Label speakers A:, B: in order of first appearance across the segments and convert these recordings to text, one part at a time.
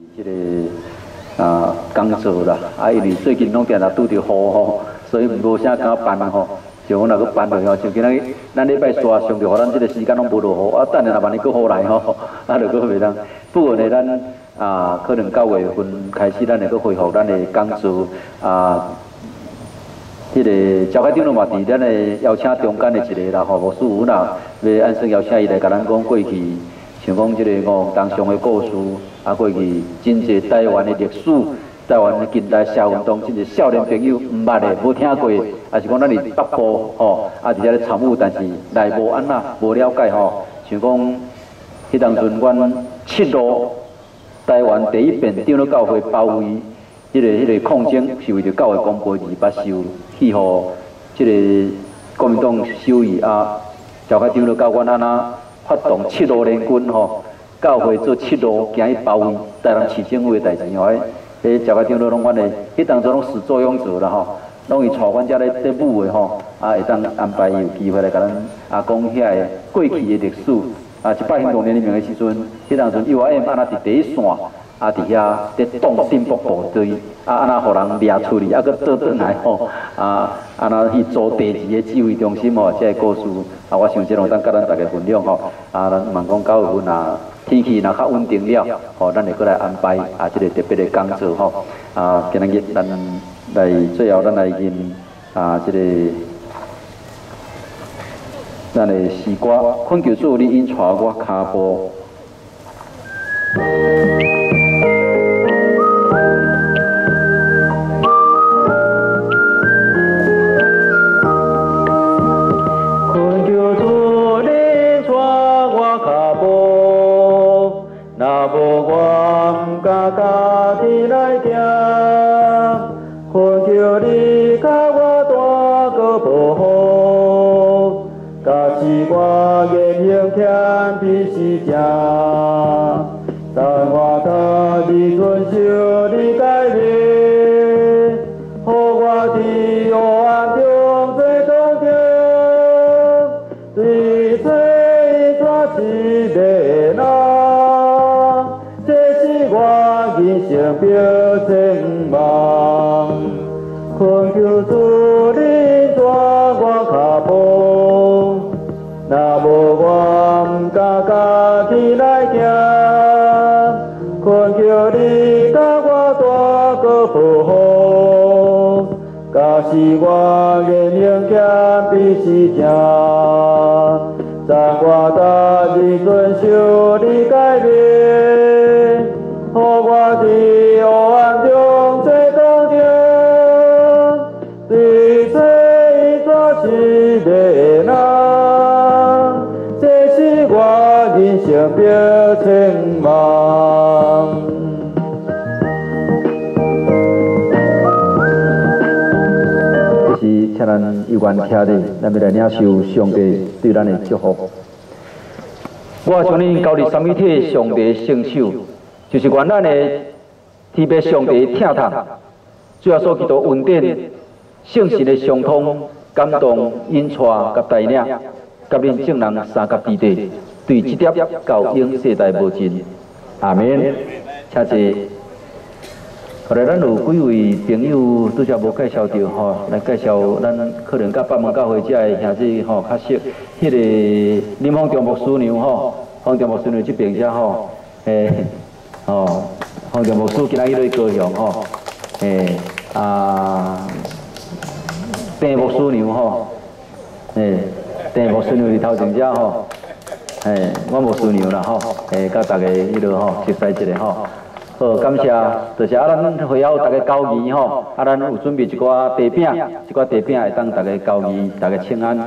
A: 这个工作啦，因为最近拢定定拄着雨吼，所以无啥敢办吼。像阮若搁办落去吼，像今仔日咱礼拜三上着，互咱这个时间拢无落雨，等下若万一搁雨来吼，就搁袂当。不过呢，咱可能9月份开始，咱会搁恢复咱的工作迄个召开长老嘛，伫咱的邀请中间的一个啦，吼，吴师傅啦，要按算邀请伊来甲咱讲过去，像讲即个当上的故事，过去真济台湾的历史，台湾的近代社运动，真济少年朋友毋捌的、无听过，也是讲咱伫北部吼，伫遮咧参与，但是来无安那无了解吼，像讲迄当阵阮7路台湾第一遍长老教会包围。迄个抗争是为着教会公布而捌受去互即个国民党首义召开长老教官安那发动7路联军吼，教会做7路行去包围台南市政府的代志吼，迄召开长老拢阮的，迄当中拢始作俑者啦吼，拢伊带阮遮咧舞的吼，会当安排伊有机会来甲咱讲遐个过去的历史，100多年的时阵，迄当阵 URM 安那伫第一线。伫遐咧动进步部队，安那互人掠出去，搁倒转来吼，安那去做第2个指挥中心吼，这个故事我想这拢当甲咱大家分享吼，咱问讲9月份天气若较稳定了，吼，咱会过来安排这个特别的工作吼，今日咱来最后咱来吟这个咱的诗歌，困求主你引带我脚步。若无我毋敢家己来行，困求你甲我带个保护，假使我言行欠比是正，但我家己遵守你改变，互我伫黑暗中做光明，对做抓一个人。人生标千万，困求主你带我脚步，若无我毋敢家己来行，困求你甲我带个保护，假使我言行欠比是正，但我答应遵守你改变。互我伫黑暗中做光明，对做伊做一个人，这是我人生标千万。这是请咱有缘徛伫，咱要来领受上帝对咱的祝福。我将恁交伫三位体上帝圣手。就是愿咱的天父上帝听透，主要所基督恩典、圣神的相通、感动、引带甲带领，甲恁众人三甲之地，对这点到永世代无尽。阿免，请坐。后来咱有几位朋友拄则无介绍到吼，来介绍咱可能甲北门教会遮的兄弟吼较熟，迄个林芳中牧师娘吼，芳中牧师娘这边遮吼，方丈牧师今仔日在高雄吼，郑牧师娘吼，郑牧师娘是头前遮吼，我牧师娘啦吼，甲大家迄落吼熟悉一下吼。好，感谢，就是咱会后大家交易吼，咱有准备一寡茶饼，一寡茶饼会当大家交易，大家请安。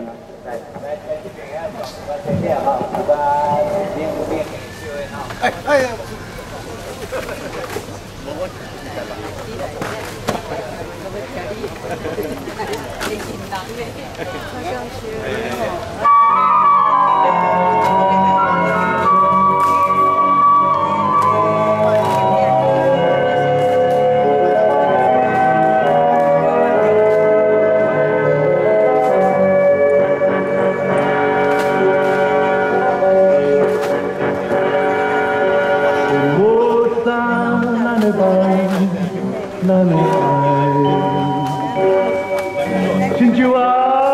B: 就啊，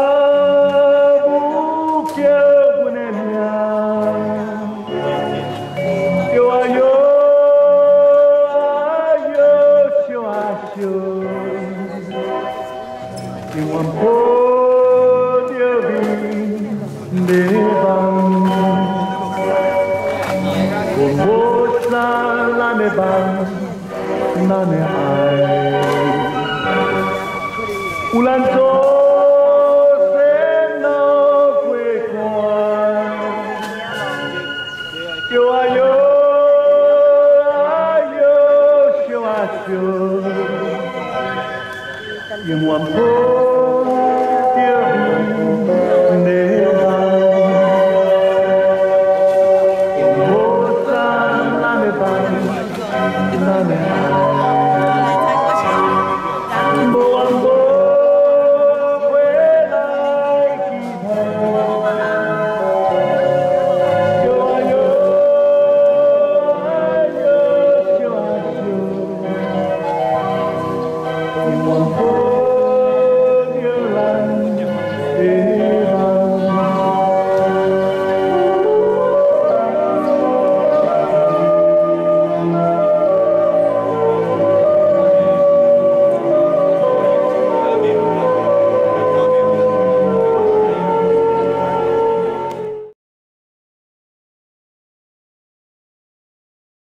B: 不叫我的名，就啊哟啊哟，笑啊笑，永远抱着你的梦，我啥咱的梦，咱的爱，有咱做。哟啊哟啊哟，笑啊笑，永远抱。